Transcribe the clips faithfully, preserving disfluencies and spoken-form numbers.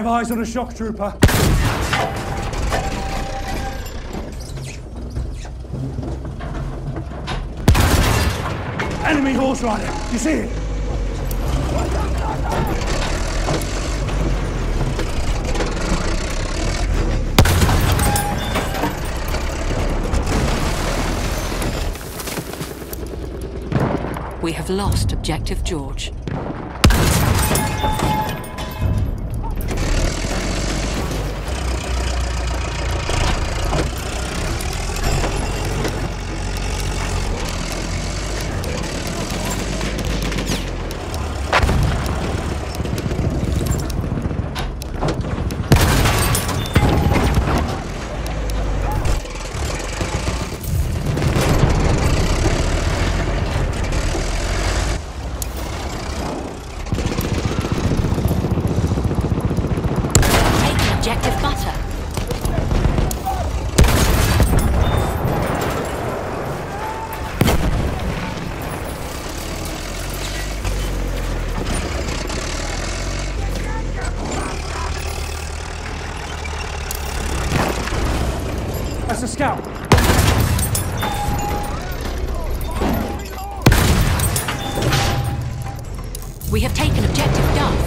have eyes on a shock trooper. Enemy horse rider. You see it? We have lost Objective George. Objective butter. That's a scout. We have taken Objective Duff.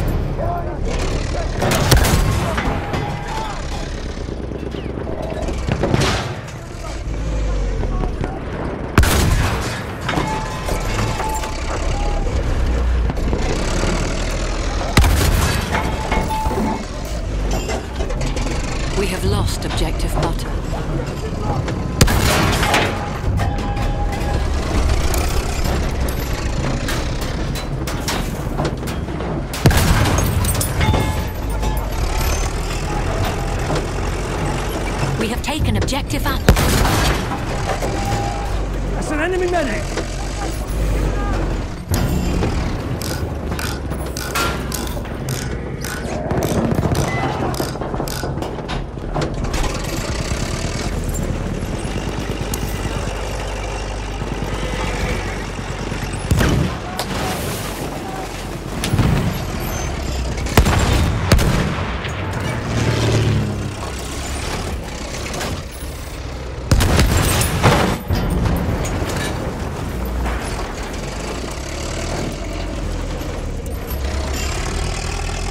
We have lost Objective Butter. We have taken Objective Apple. That's an enemy medic!